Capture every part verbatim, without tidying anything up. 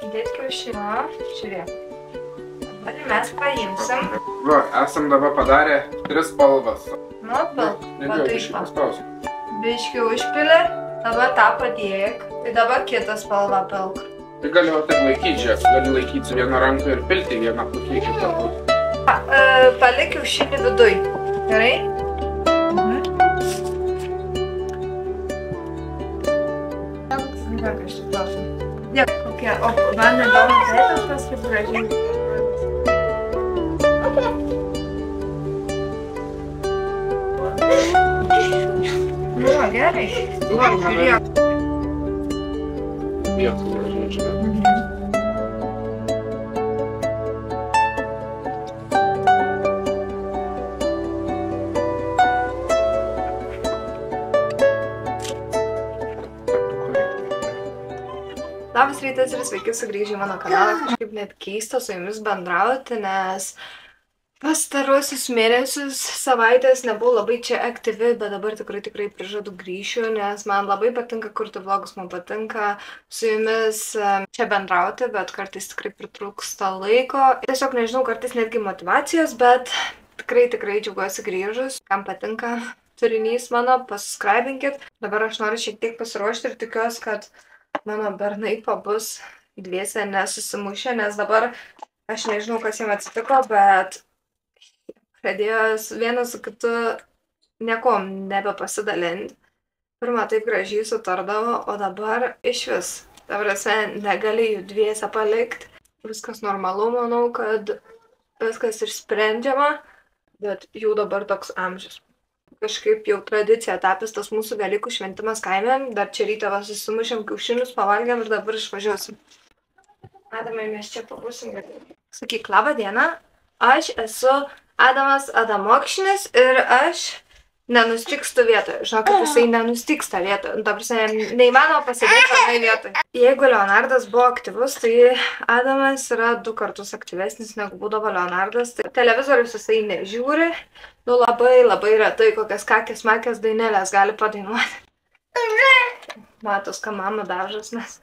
Dėt kiaušinio, žiūrėk. Dabar mes paimsim. Va, esam dabar padarę tris spalvas. Nu, pilk. Nebijau, biškį paspausiu. Biškį užpilį, dabar tą padėk. Tai dabar kitą spalvą pilk. Tai galiu taip laikyti, žiūrėk, gali laikyti su viena ranka ir pilti vieną pusę į kitą pusę. Palik kiaušinį viduj. Gerai? Mhm. Ką aš tik klausim. Dėk, kokie, o man nedarom tėtas tas kaip gražiai. Nu, gerai. Va, žiūrėk. Vietų gražiai, žiūrėk. Labas rytas ir sveiki sugrįžę į mano kanalą. Kažkaip net keista su jumis bendrauti, nes pastaruosius mėnesius, savaitės nebuvau labai čia aktyvi, bet dabar tikrai tikrai prižadu grįšiu, nes man labai patinka kurti vlogus, man patinka su jumis čia bendrauti, bet kartais tikrai pritrūksta laiko. Tiesiog nežinau, kartais netgi motyvacijos, bet tikrai tikrai džiaugiuosi grįžus. Kam patinka turinys mano, pasubscribinkit. Dabar aš noriu šiek tiek pasiruošti ir tikiuosi, kad mano bernai pabus dviese nesusimušę, nes dabar aš nežinau, kas jam atsitiko, bet pradėjo vienas su kitu niekom nebepasidalinti. Pirmą taip gražiai sutardavo, o dabar iš vis. Ta prasme, negali jų dviese palikti. Viskas normalu, manau, kad viskas išsprendžiama, bet jau dabar toks amžius. Kažkaip jau tradicija tapęs tas mūsų Velykų šventimas kaime. Dar čia rytą va susimušėm kiaušinius, pavalgėm ir dabar išvažiuosim. Adamai, mes čia pabūsim. Sakyk, labą dieną. Aš esu Adamas Adamokšnis ir aš nenustikstu vietoje. Žinau, kad jisai nenustiksta vietoje. Ta prasme, neįmanoma pasėdėti vienai vietoje. Jeigu Leonardas buvo aktyvus, tai Adamas yra du kartus aktyvesnis negu būdavo Leonardas. Tai televizorius jisai nežiūri. Nu labai labai retai kokias kakės makės dainelės gali padainuoti. Matos, ką mama dažas, nes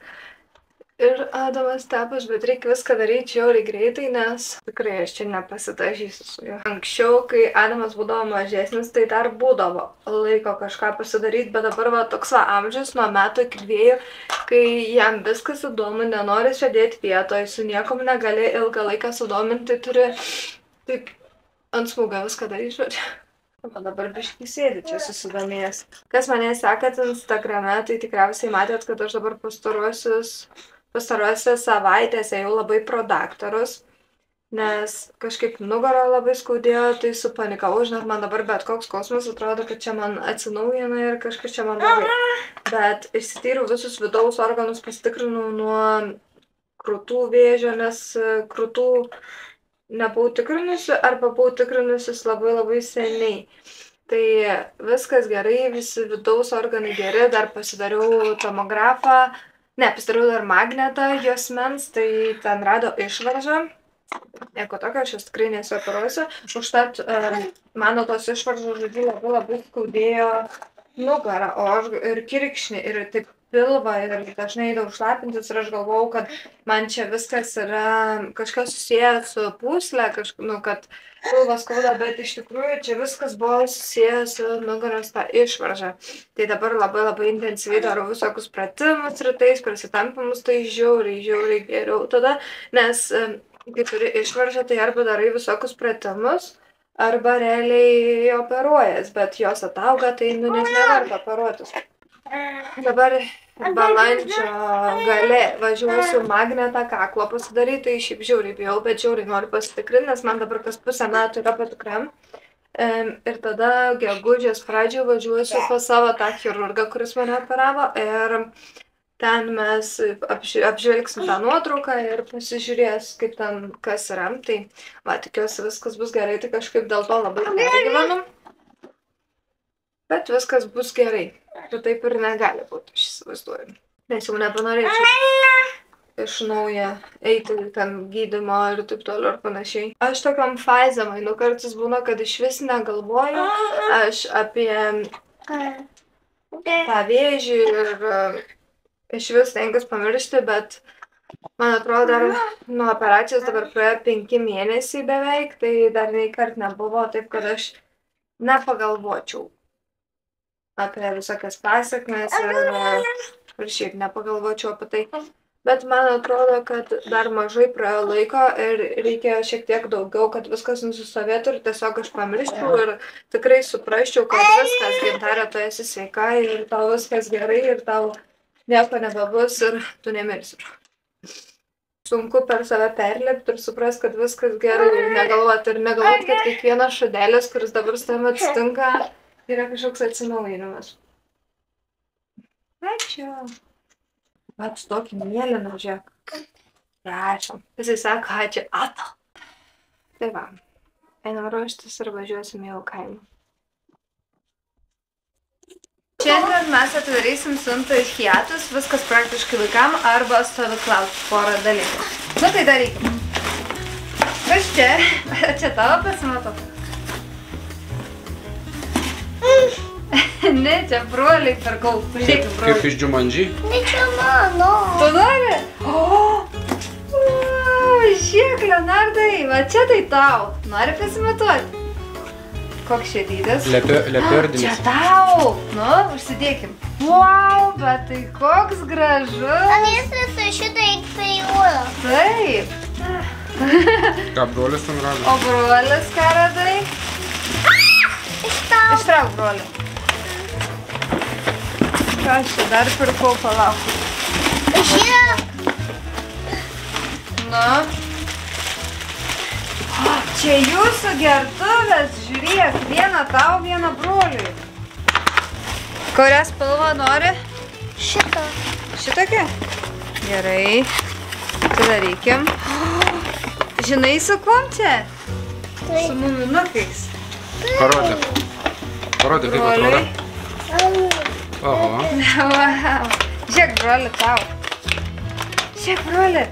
ir Adamas tepas, bet reikia viską daryti žiauriai greitai, nes tikrai aš čia nepasitažysiu su juo. Anksčiau, kai Adamas būdavo mažesnis, tai dar būdavo laiko kažką pasidaryti, bet dabar va toks va amžius nuo metų iki dviejų, kai jam viskas įdomu, nenori sėdėti vietoje, su niekom negali ilgą laiką sudominti, turi taip ant smūgio viską daryti, žodžiu. O dabar biškai sėdi čia susidomėjęs. Kas mane sekat Instagrame, tai tikriausiai matėt, kad aš dabar pastaruosius pastaruosios savaitės ėjau labai pro daktarus, nes kažkaip nugarą labai skaudėjo, tai supanikavau, žinot, man dabar bet koks skausmas atrodo, kad čia man atsinaujina ir kažkas čia man blogai. Bet išsityriau visus vidaus organus, pasitikrinau nuo krūtų vėžio, nes krūtų nebuvau tikrinusi arba buvau tikrinusis labai labai seniai. Tai viskas gerai, visi vidaus organai geri, dar pasidariau tomografą. Ne, pasidariau dar magnetą juosmens, tai ten rado išvaržą. Nieko tokio, aš jas tikrai nesioperuosiu. Užtat mano tos išvaržos, žodžiu, labai labai skaudėjo nugarą, o aš ir kirkšnį, ir taip pilvą, ir dažnai eidavau šlapintis, ir aš galvojau, kad man čia viskas yra kažkas susiję su pūsle, kažkaip, nu, kad pilvas skauda, bet iš tikrųjų čia viskas buvo susiję su nugaros tą išvaržą. Tai dabar labai labai intensyviai darau visokius pratimus rytais, prasitampimus, tai žiauriai, žiauriai geriau tada, nes kai turi išvaržą, tai arba darai visokius pratimus, arba realiai operuojas, bet jos atauga, tai nu nes neverta operuotis. Dabar balandžio gale važiuosiu magnetą kaklo pasidaryti, tai šiaip žiauriai bijau, bet žiauriai noriu pasitikrinti, nes man dabar kas pusę metų yra patikram. Ir tada gegužės pradžioje važiuosiu pas savo tą chirurgą, kuris mane operavo, ir ten mes apžvelgsim tą nuotrauką ir pasižiūrės, kaip ten kas yra. Tai va, tikiuosi viskas bus gerai, tai kažkaip dėl to labai pergyvenu. Bet viskas bus gerai. Ir taip ir negali būti, aš įsivaizduoju. Nes jau nepanorėčiau iš naujo eiti ten gydymo ir taip toliau ir panašiai. Aš tokiam fazėm einu, kartais būna, kad iš vis negalvoju aš apie tą vėžį ir iš vis stengiuosi pamiršti, bet Man atrodo, dar nuo operacijos dabar praėjo penki mėnesiai beveik, tai dar nei kart nebuvo taip, kad aš nepagalvočiau apie visokias pasiekmes ir, ir šiaip nepagalvočiau apie tai. Bet man atrodo, kad dar mažai praėjo laiko ir reikėjo šiek tiek daugiau, kad viskas nusistovėtų ir tiesiog aš pamirščiau ir tikrai suprasčiau, kad viskas, Gintarė, tu esi sveika ir tau viskas gerai ir tau nieko nebebus ir tu nemirsi. Sunku per save perlipti ir supras, kad viskas gerai ir negalvoti. Ir negalvoti, kad kiekvienas šudelis, kuris dabar su tavimi atsitinka, yra kažkoks atsinaujinimas. Ačiū. Vat tokį mėlyną, žiūrėk. Prašom. Jisai sako, ačiū, ato. Tai va. Einam ruoštis ir važiuosim jau kaimą. Šiandien mes atidarysim siuntą iš Hiatus, viskas praktiškai vaikam arba stovyklaut porą dalykų. Nu tai darykim. Kas čia? Čia tavo pasimatau? Ne, čia broliai pirkau. Žiūrėk, broliai. Kaip iš Jumanji? Ne, čia mano. Tu nori? O, žiūrėk, Leonardai, va čia tai tau. Nori pasimatuoti? Koks čia dydis? Leopardinis. Čia tau. Nu, užsidėkim. Wow, bet tai koks gražus. Anės su šitą įkvėjuoju. Taip. Ką brolis ten rado? O brolis ką radai? Ištrauk. Ištrauk, broli. Ką aš čia dar pirkau, palauk. Žiūrėk. Nu. O, čia jūsų gertuvės, žiūrėk, vieną tau, vieną broliui. Kurią spalvą nori? Šitą. Šitokia? Gerai. Atidarykim. Žinai, su kuom čia? Taip. Su muminukais. Parodė. Parodė, kaip atrodo. Oho. Wow. Žiūrėk, broli, tau. Žiūrėk, broli.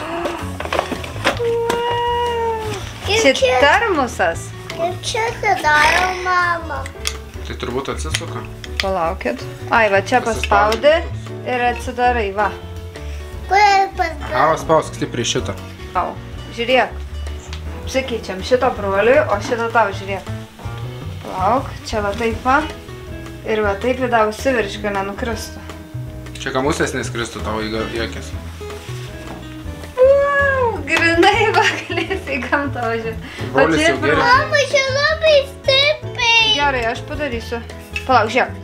Čia termosas. Ir čia atidaro mama. Tai turbūt atsisuka. Palaukit. Ai, va čia paspaudi ir atsidarai, va. Kur pas... Ava, spausk stipriai šitą. Au. Žiūrėk. Apsikeičiam šitą broliui, o šitą tau, žiūrėk. Palauk, čia va taip va. Ir va taip įdau sivirš, kad nenukristų. Čia ką musės neskristų tavo į akis. Wow, grinai va galėsi į gamtą važiuoti. Brolis jau gerai. Mama, čia labai stipriai. Gerai, aš padarysiu. Palauk, žiūrėk.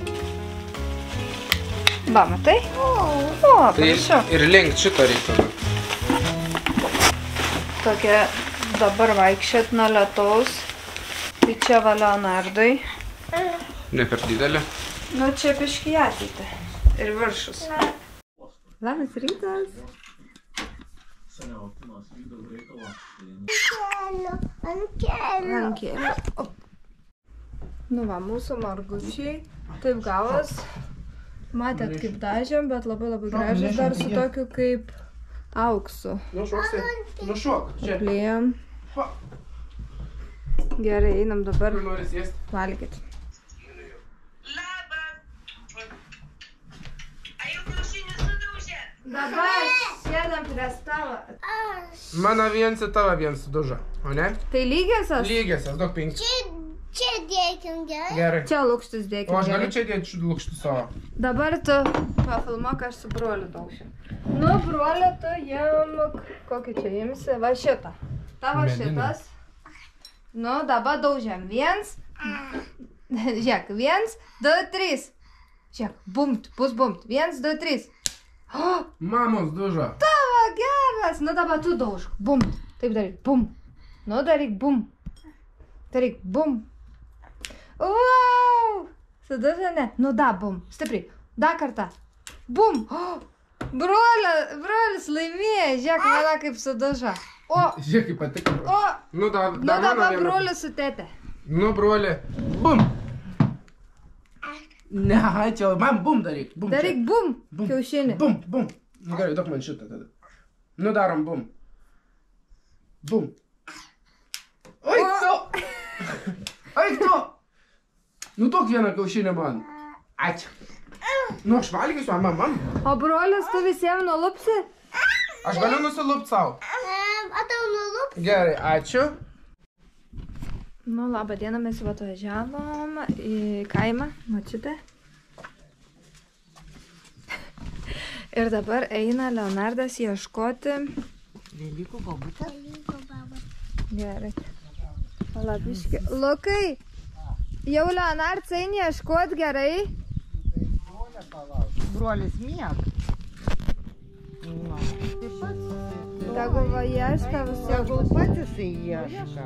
Va, matai? O. O, Tai prašau. ir lenkt šito reiktų. Tokia dabar vaikščiat nuo lietaus. Tai čia va Leonardui. Ne per didelė. Nu, čia piški ateitį. Ir viršus. Labas rytas. Ant kelio. Ant kelio. O. Nu va, mūsų margučiai. Taip gavos. Matėt kaip dažėm, bet labai labai gražus. Dar su tokiu kaip auksu. Nušok, nušok. Čia. Plėjom. Gerai, einam dabar Kur nori sėsti? valgyti. Dabar sėdam prie stalo. Mano viens į tavo viens sudužo, o ne? Tai lygiasios? Lygiasias, daug penki. Čia, čia dėkim gerai. Gerai. Čia lūkštis dėkim. O aš galiu gerai. čia dėti šių lūkštų savo. Dabar tu pafilmuok, aš su broliu daušiu. Nu, broliu, tu jam... Kokį čia imsi? Va šitą. Tavo Medinį. šitas. Nu, dabar daužiam. Viens. Žiūrėk, viens, du, trys. Žiūrėk, bumt, bus bumt. Viens, du, trys. O, Mamos dužo. tavo geras. Nu, dabar tu daužk. Bumt. Taip daryk. Bum. Nu, daryk bum. Daryk bum. Wow. Sudužo, ne? Nu, da, bum. Stipriai. Da kartą. Bum. O, brolio, brolis laimėjo. Žiūrėk, mane kaip sudužo. O, Žiūrėk, kaip patiko. o. Nu, da, Nu, da mano dabar viena. brolis su tėte. Nu, broli. Bum. Ne, čia man bum daryk. Bum čia. Daryk bum. Bum. Kiaušinį. Bum, bum. Nu, gerai, duok man šitą tada. Nu, darom bum. Bum. Oi, tu. Oi, tu. Nu, duok vieną kiaušinį man. Ačiū. Nu, aš valgysiu, mama, man. O brolis, tu visiems nulupsi? Aš galiu nusilupt savo. Atau nulup. Gerai, ačiū. Nu, labą dieną, mes jau atvažiavom į kaimą, mačiute. Ir dabar eina Leonardas ieškoti. Velykų bobutė? Velykų baba. Gerai. Palabiškai. Lukai, jau Leonardas eini ieškoti, gerai? Brolis mieg. Nu, taip pats. Tegul va ieška visų. Tegul pats jisai ieška.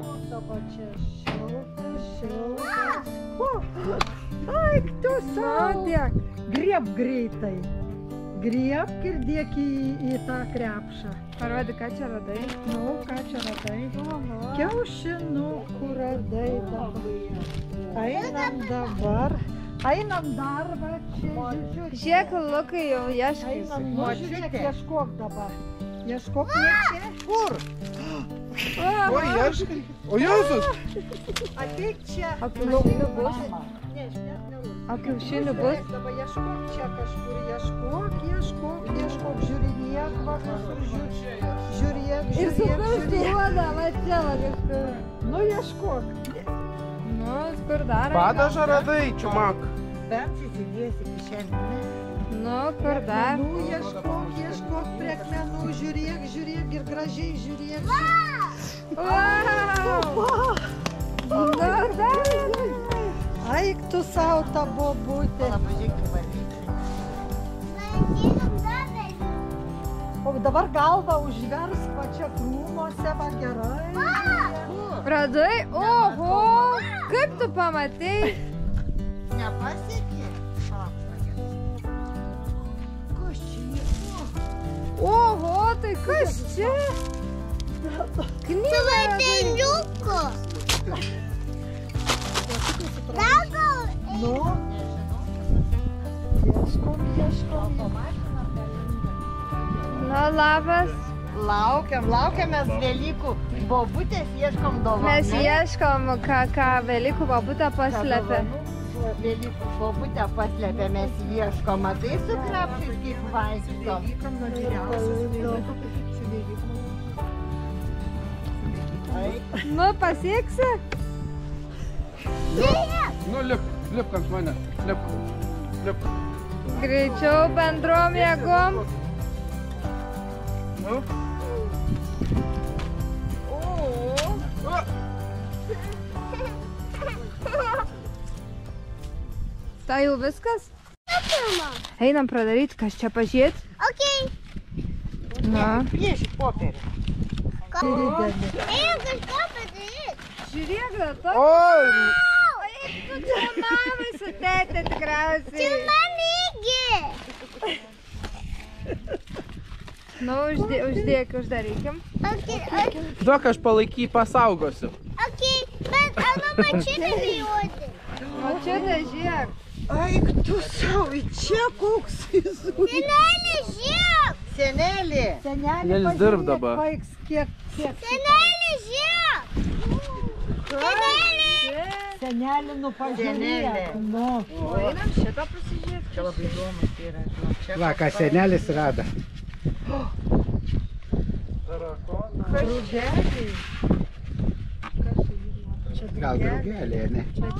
Ai, tu sau. Tiek. Grieb greitai. Griebk ir dėk į, į tą krepšą. Parodį, ką čia radai. Nu, ką čia radai? Kiaušinukų radai dabar. Einam dabar. Einam dar, va čia. Žiūrėk. Žiūrėk, Lukai, jau ieškai. Einam, nu, žiūrėk, ieškok dabar. Ieškok ne čia. Kur? O, ieškai. O, Jėzus. Ateik čia. O kiaušinių bus? Ne, aš net nerūsiu. O kiaušinių bus? Dabar ieškok čia kažkur, ieškok, ieškok, ieškok, žiūrinėk, va, kažkur žiūrėk, žiūrėk, Ir su žiūrėk, pirštu žiūrėk. roda, va čia va kažkur. Nu, ieškok. Nu, kur dar? Padažą radai, čiumak. Bent įsidėsi kišenį. Nu, kur dar? Nu, ieškok, ieškok prie akmenų, žiūrėk, žiūrėk ir gražiai žiūrėk. Vau! Nu, dar! Aik tu savo tą bobutę. Labai žiūrėk, valyti. Einam dar. O dabar galvą užversk pačia krūmuose, va gerai. Radai? Oho! Kaip tu pamatei? Nepasiekė? Kas čia? Oho, tai kas čia? Knygą radai. Suvatėliuku. Dabar. Nu, ieškom, ieškom. Na, labas. Laukiam, laukiam mes Velykų bobutės, ieškom dovanų. Mes ieškom, ką, ką Velykų bobutė paslėpė. Velykų bobutę paslėpė, mes ieškom, matai su krepšais kaip vaikštom. Nu, pasieksi? Nu, lip, lip ant mane. Lip, lip. Greičiau bendrom jėgom. Nu. Tai jau viskas? Einam pradaryti, kas čia pažiūrėt. Okei. Na. Priešik popierį. Einam kažką padaryti. Žiūrėk, da, to. Oi! Tu čia mamai su tėtė tikriausiai. Mamygi. Nu, uždė, uždėk, uždarykim. Okei, okei. Duok, aš palaiky pasaugosiu. Okei, bet ano mačinė bijoti. O čia da žiūrėk. Aik tu savo, į čia koks jis. Senelė, žiūrėk. Senelė. Senelį Nelis dirb dabar. Paiks, kiek, kiek. Senelė, žiūrėk. Senelė. Senelį nu pažiūrėk. Senelė. Nu. O einam šitą pasižiūrėt. Čia labai įdomus yra, žinok. Čia Va, ką senelis rado. Drugeliai. Gal draugelė, ne?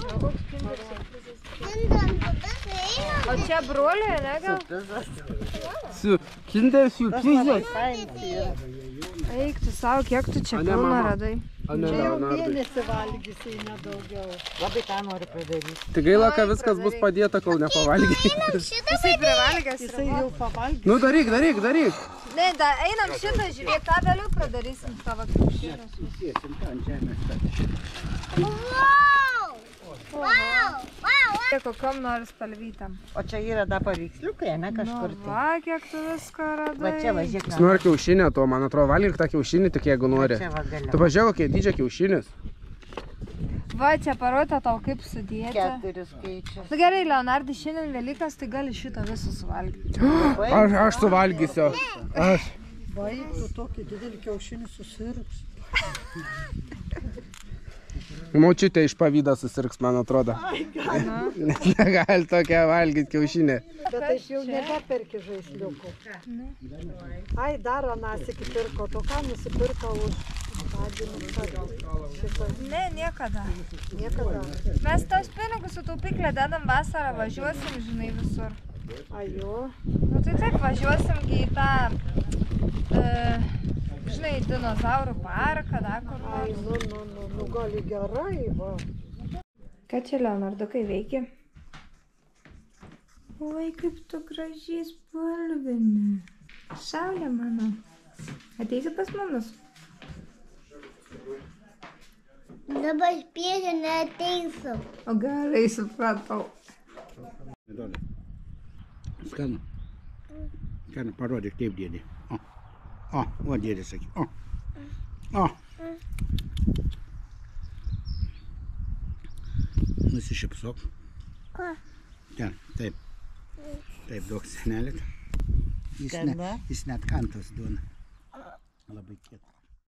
Šiandien tada einam. O čia broliai, ne gal? Su kinder surprizas. Eik tu savo, kiek tu čia A, ne, pilna mama. radai. A, ne, Čia jau Leonardai. mėnesį valgysi, nedaugiau. labai tą noriu padaryti. Tai gaila, kad viskas bus padėta, kol nepavalgy. Šitą Jisai privalgęs Jisai yra. jau pavalgys. Nu, daryk, daryk, daryk. Ne, da, einam šitą žiūrėk, tą vėliau pradarysim tavo kiaušinius. Sėsim tą ant žemės. Wow. Wow. Wow. Kiek kokiom nori spalvytam. O čia yra da paveiksliukai, ne kažkur Nu, tai. va, kiek tu viską radai. Va čia važiuok. Jis nori kiaušinę to, man atrodo, valgyk tą kiaušinį tik jeigu nori. Čia va galiu. Tu pažiūrėk, kokie dydžio kiaušinis. Va, čia parodyta tau kaip sudėti. Keturis skaičius. Nu gerai, Leonardai, šiandien Velykas, tai gali šitą visą suvalgyti. Aš, aš suvalgysiu. Aš. Baig, tu tokį didelį kiaušinį susirps. Močiutė iš pavydo susirgs, man atrodo. Nes negali tokia valgyti kiaušinė. Bet aš jau nebeperki žaisliukų. Ai, dar anas iki pirko. To ką nusipirko už tadienį šitą? Ne, niekada. Niekada. Mes tos pinigus su taupyklė dedam vasarą, važiuosim, žinai, visur. Ai, jo. Nu tai taip, važiuosim į tą, e, žinai, dinozaurų parką, da, kur Ai, nors. nu, nu, nu, nu, gali gerai, va. Ką čia, Leonardukai, veikia? Oi, kaip tu gražiai spalvini. Saulė mano. Ateisi pas mumis? Dabar piešia neateisiu. O gerai, supratau. Skanu. Skanu, parodyk, kaip dėdė. O, o, o dėdė sakyk. O, o. Nusišypsok. Ką? Ten, taip. Taip, duok senelį. Jis, ne, Kada? jis net kantas duona. Labai kieta.